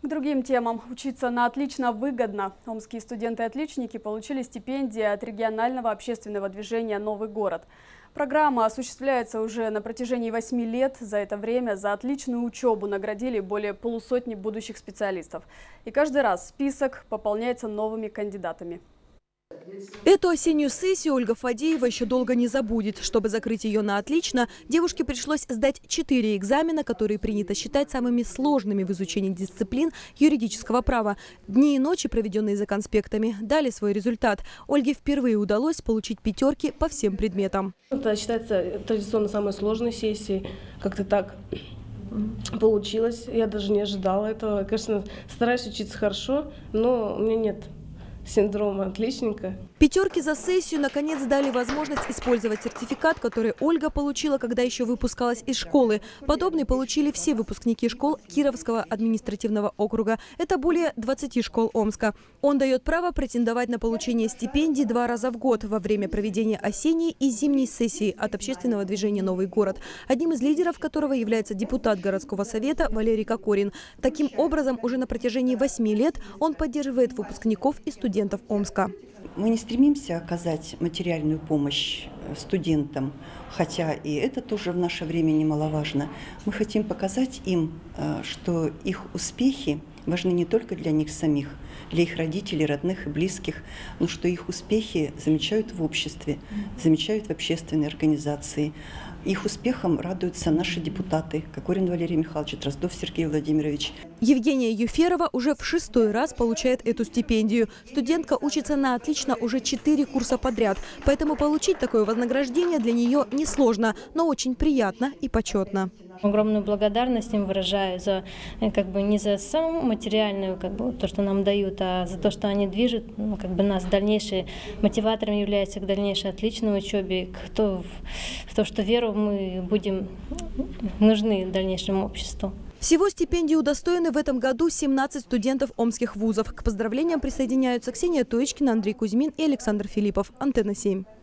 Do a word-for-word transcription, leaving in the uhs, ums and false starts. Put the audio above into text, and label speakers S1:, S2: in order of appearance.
S1: К другим темам. Учиться на отлично выгодно. Омские студенты-отличники получили стипендии от регионального общественного движения «Новый город». Программа осуществляется уже на протяжении восьми лет. За это время за отличную учебу наградили более полусотни будущих специалистов. И каждый раз список пополняется новыми кандидатами.
S2: Эту осеннюю сессию Ольга Фадеева еще долго не забудет. Чтобы закрыть ее на отлично, девушке пришлось сдать четыре экзамена, которые принято считать самыми сложными в изучении дисциплин юридического права. Дни и ночи, проведенные за конспектами, дали свой результат. Ольге впервые удалось получить пятерки по всем предметам.
S3: Это считается традиционно самой сложной сессией. Как-то так получилось. Я даже не ожидала этого. Конечно, стараюсь учиться хорошо, но у меня нет синдрома отличника.
S2: Пятерки за сессию наконец дали возможность использовать сертификат, который Ольга получила, когда еще выпускалась из школы. Подобный получили все выпускники школ Кировского административного округа. Это более двадцати школ Омска. Он дает право претендовать на получение стипендий два раза в год во время проведения осенней и зимней сессии от общественного движения «Новый город», одним из лидеров которого является депутат городского совета Валерий Кокорин. Таким образом, уже на протяжении восьми лет он поддерживает выпускников и студентов Омска.
S4: Мы не стремимся оказать материальную помощь студентам, хотя и это тоже в наше время немаловажно. Мы хотим показать им, что их успехи важны не только для них самих, для их родителей, родных и близких, но что их успехи замечают в обществе, замечают в общественной организации. Их успехам радуются наши депутаты Кокорин Валерий Михайлович, Дроздов Сергей Владимирович.
S2: Евгения Юферова уже в шестой раз получает эту стипендию. Студентка учится на отлично уже четыре курса подряд, поэтому получить такое вознаграждение для нее несложно, но очень приятно и почетно.
S5: Огромную благодарность им выражаю за, как бы, не за саму материальную, как бы, то, что нам дают, а за то, что они движут, ну, как бы, нас дальнейшие мотиватором являются к дальнейшей отличной учебе, к то, в то, что веру мы будем нужны дальнейшему обществу.
S2: Всего стипендии удостоены в этом году семнадцать студентов омских вузов. К поздравлениям присоединяются Ксения Тоечкина, Андрей Кузьмин и Александр Филиппов. Антенна семь.